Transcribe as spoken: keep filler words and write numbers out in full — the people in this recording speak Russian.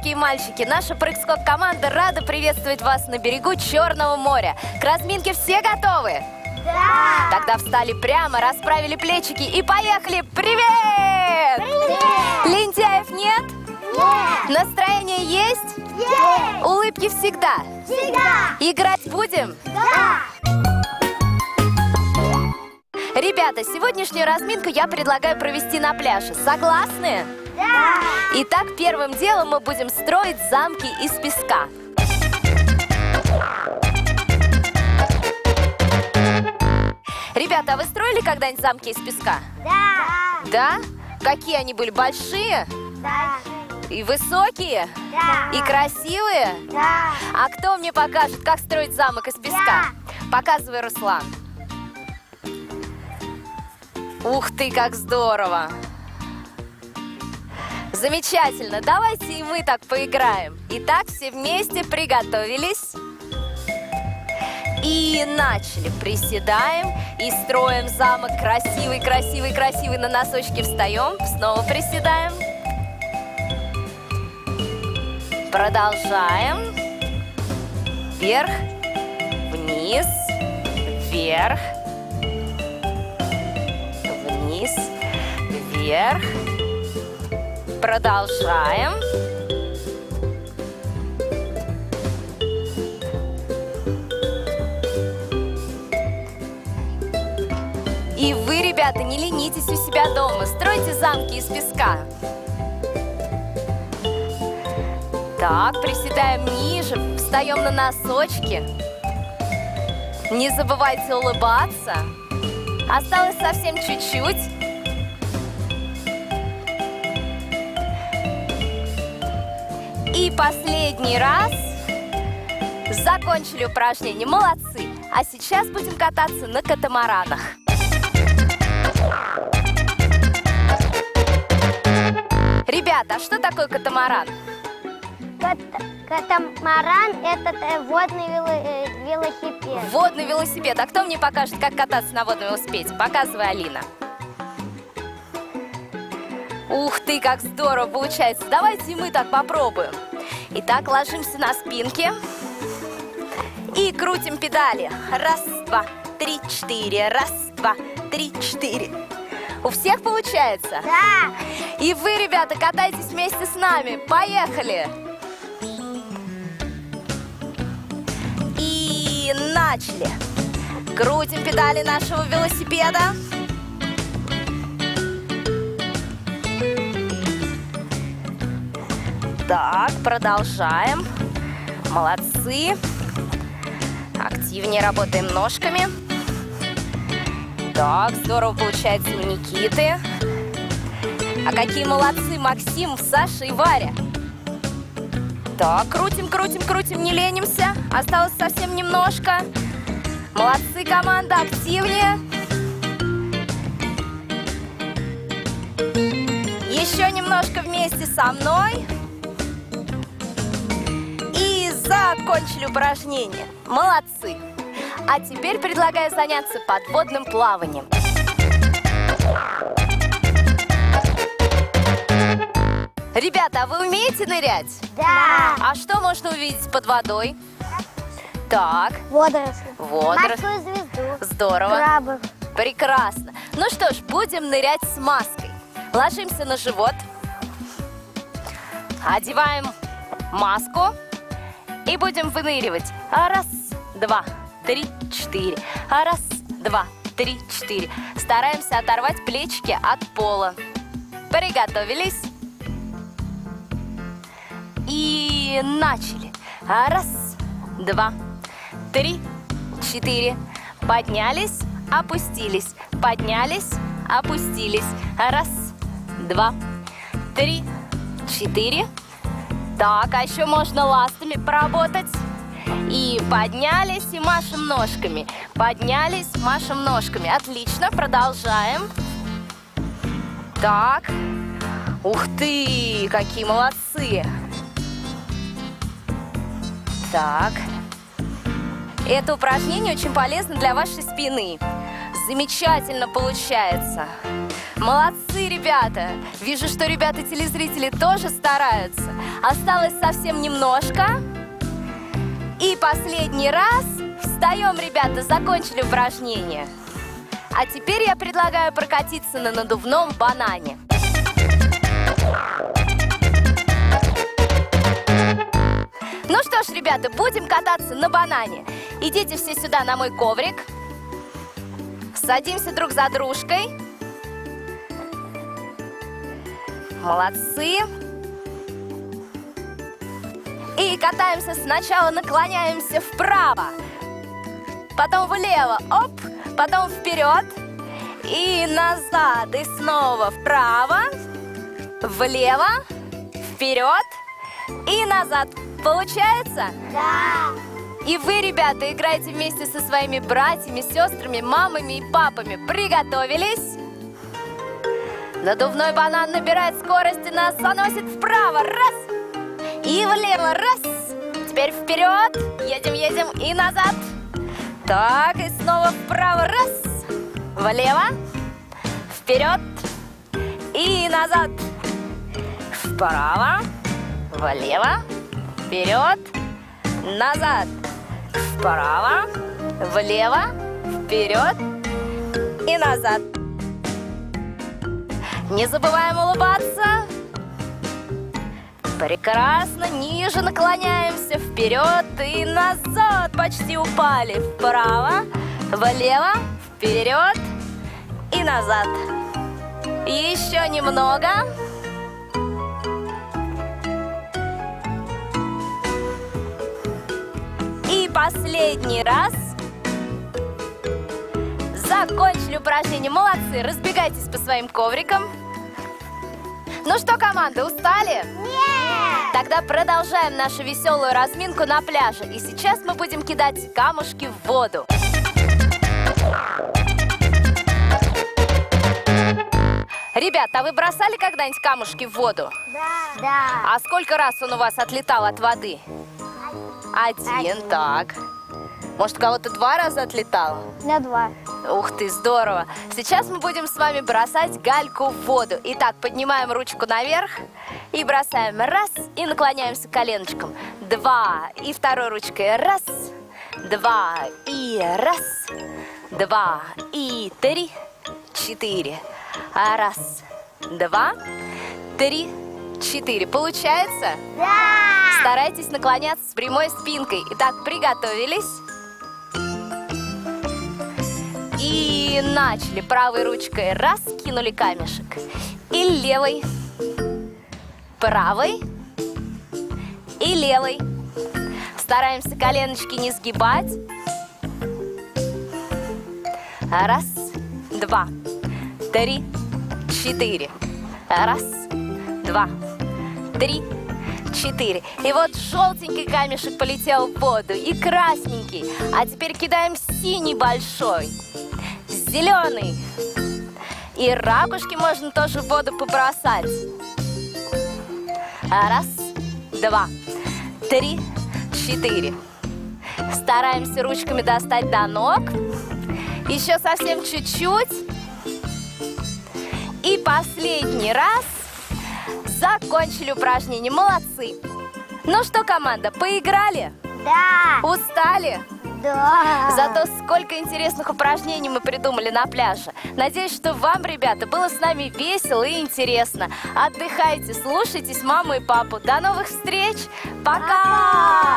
девочки и мальчики, наша прыг-скок команда рада приветствовать вас на берегу Черного моря. К разминке все готовы? Да! Тогда встали прямо, расправили плечики и поехали! Привет! Привет! Лентяев нет? Нет! Настроение есть? Есть! Улыбки всегда? Всегда! Играть будем? Да! Ребята, сегодняшнюю разминку я предлагаю провести на пляже. Согласны? Да! Итак, первым делом мы будем строить замки из песка. Ребята, а вы строили когда-нибудь замки из песка? Да! Да? Какие они были? Большие? Да! И высокие? Да! И красивые? Да! А кто мне покажет, как строить замок из песка? Показывай, Руслан. Ух ты, как здорово! Замечательно! Давайте и мы так поиграем. Итак, все вместе приготовились. И начали. Приседаем и строим замок красивый, красивый, красивый. На носочки встаем. Снова приседаем. Продолжаем. Вверх, вниз, вверх, вниз, вверх. Продолжаем. И вы, ребята, не ленитесь у себя дома. Стройте замки из песка. Так, приседаем ниже, встаем на носочки. Не забывайте улыбаться. Осталось совсем чуть-чуть. И последний раз. Закончили упражнение. Молодцы. А сейчас будем кататься на катамаранах. Ребята, а что такое катамаран? Кат катамаран – это водный вело э, велосипед. Водный велосипед. А кто мне покажет, как кататься на водном велосипеде? Показывай, Алина. Ух ты, как здорово получается. Давайте и мы так попробуем. Итак, ложимся на спинки и крутим педали. Раз, два, три, четыре. Раз, два, три, четыре. У всех получается? Да! И вы, ребята, катайтесь вместе с нами. Поехали! И начали. Крутим педали нашего велосипеда. Так, продолжаем. Молодцы. Активнее работаем ножками. Так, здорово получается у Никиты. А какие молодцы Максим, Саша и Варя. Так, крутим, крутим, крутим, не ленимся. Осталось совсем немножко. Молодцы, команда, активнее. Еще немножко вместе со мной. И закончили упражнение. Молодцы. А теперь предлагаю заняться подводным плаванием. Ребята, а вы умеете нырять? Да! А что можно увидеть под водой? Так, Водоросли. водоросли. Морскую звезду. Здорово. Крабов. Прекрасно. Ну что ж, будем нырять с маской. Ложимся на живот. Одеваем маску. И будем выныривать. Раз, два, три, четыре. Раз, два, три, четыре. Стараемся оторвать плечики от пола. Приготовились. И начали. Раз, два, три, четыре. Поднялись, опустились. Поднялись, опустились. Раз, два, три, четыре. Так, а еще можно ластами поработать. И поднялись, и машем ножками. Поднялись, машем ножками. Отлично, продолжаем. Так. Ух ты, какие молодцы. Так. Это упражнение очень полезно для вашей спины. Замечательно получается. Молодцы, ребята! Вижу, что ребята-телезрители тоже стараются. Осталось совсем немножко. И последний раз. Встаем, ребята, закончили упражнение. А теперь я предлагаю прокатиться на надувном банане. Ну что ж, ребята, будем кататься на банане. Идите все сюда на мой коврик. Садимся друг за дружкой. Молодцы. И катаемся сначала, наклоняемся вправо, потом влево, оп, потом вперед и назад, и снова вправо, влево, вперед и назад. Получается? Да. И вы, ребята, играете вместе со своими братьями, сестрами, мамами и папами. Приготовились? Надувной банан набирает скорость и нас заносит вправо. Раз. И влево. Раз. Теперь вперед. Едем, едем и назад. Так, и снова вправо. Раз. Влево. Вперед. И назад. Вправо. Влево. Вперед. Назад. Вправо. Влево. Вперед. И назад. Не забываем улыбаться. Прекрасно. Ниже наклоняемся. Вперед и назад. Почти упали. Вправо. Влево. Вперед. И назад. Еще немного. И последний раз. Закончили упражнение. Молодцы. Разбегайтесь по своим коврикам. Ну что, команда, устали? Нет! Тогда продолжаем нашу веселую разминку на пляже. И сейчас мы будем кидать камушки в воду. Ребята, а вы бросали когда-нибудь камушки в воду? Да. Да. А сколько раз он у вас отлетал от воды? Один, Один. так. Может, у кого-то два раза отлетал? На два. Ух ты, здорово! Сейчас мы будем с вами бросать гальку в воду. Итак, поднимаем ручку наверх и бросаем. Раз, и наклоняемся коленочком. Два, и второй ручкой. Раз, два, и раз, два, и три, четыре. Раз, два, три, четыре. Получается? Да. Старайтесь наклоняться с прямой спинкой. Итак, приготовились. И начали. Правой ручкой раз, кинули камешек. И левой. Правой. И левой. Стараемся коленочки не сгибать. Раз, два, три, четыре. Раз, два, три, четыре. И вот желтенький камешек полетел в воду. И красненький. А теперь кидаем синий большой. Зеленый. И ракушки можно тоже в воду побросать. Раз, два, три, четыре. Стараемся ручками достать до ног. Еще совсем чуть-чуть. И последний раз. Закончили упражнение. Молодцы. Ну что, команда, поиграли? Да. Устали? Да. Зато сколько интересных упражнений мы придумали на пляже. Надеюсь, что вам, ребята, было с нами весело и интересно. Отдыхайте, слушайтесь маму и папу. До новых встреч. Пока!